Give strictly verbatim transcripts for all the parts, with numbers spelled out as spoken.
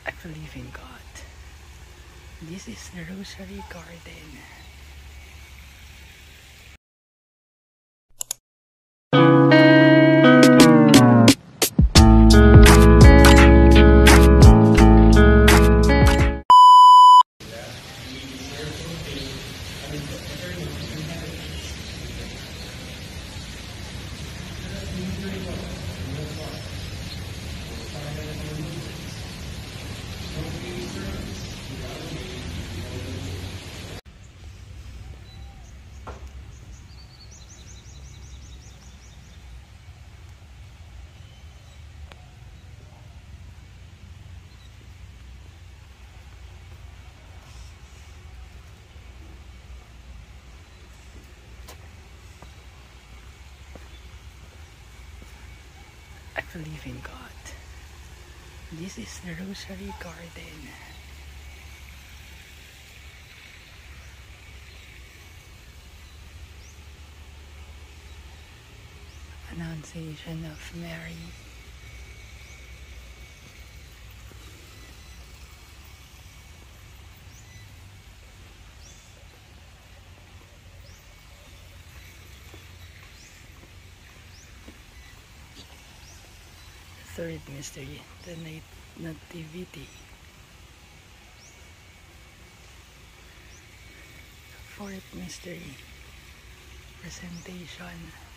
I believe in God. This is the Rosary Garden. I believe in God. This is the Rosary Garden. Annunciation of Mary. Third mystery, the Nativity. Fourth mystery, Presentation.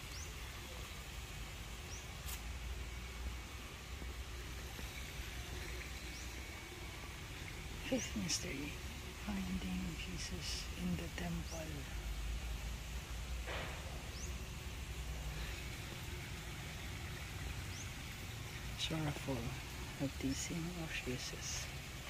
Fifth mystery, finding Jesus in the temple. Sorrowful baptism of Jesus.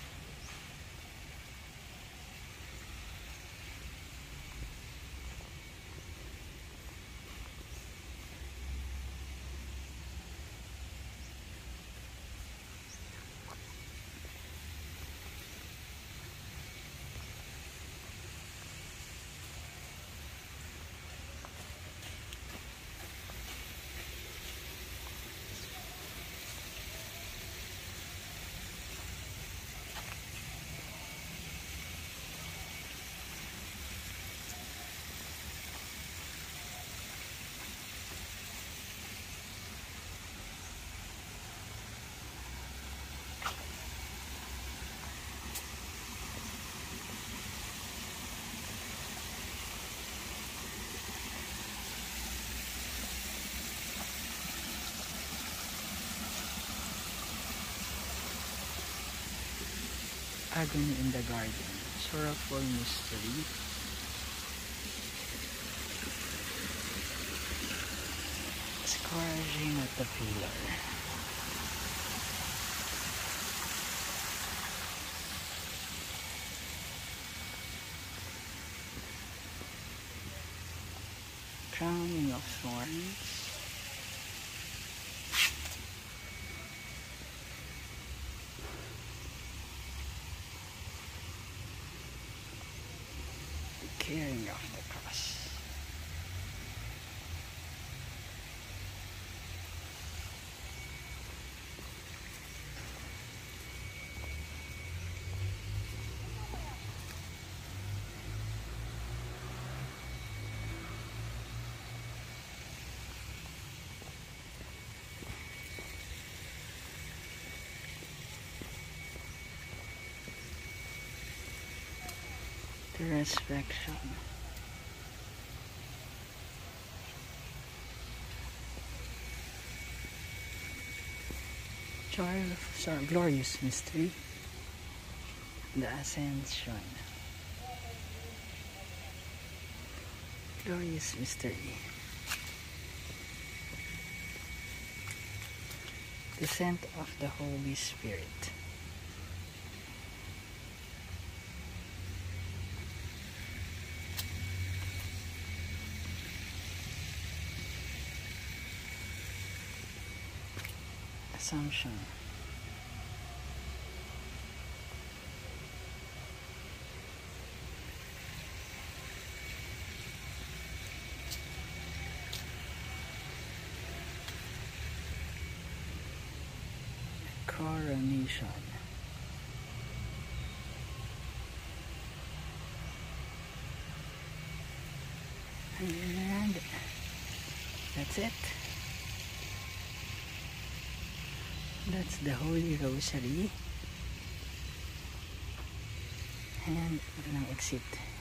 Agony in the Garden, sorrowful mystery. Scourging at the pillar. Crowning of thorns. Carrying of the cross. The resurrection. Joy of sorry, glorious mystery. The Ascension. Glorious mystery. Descent of the Holy Spirit. Assumption. Coronation. That's it. That's the Holy Rosary. And ito ng exit.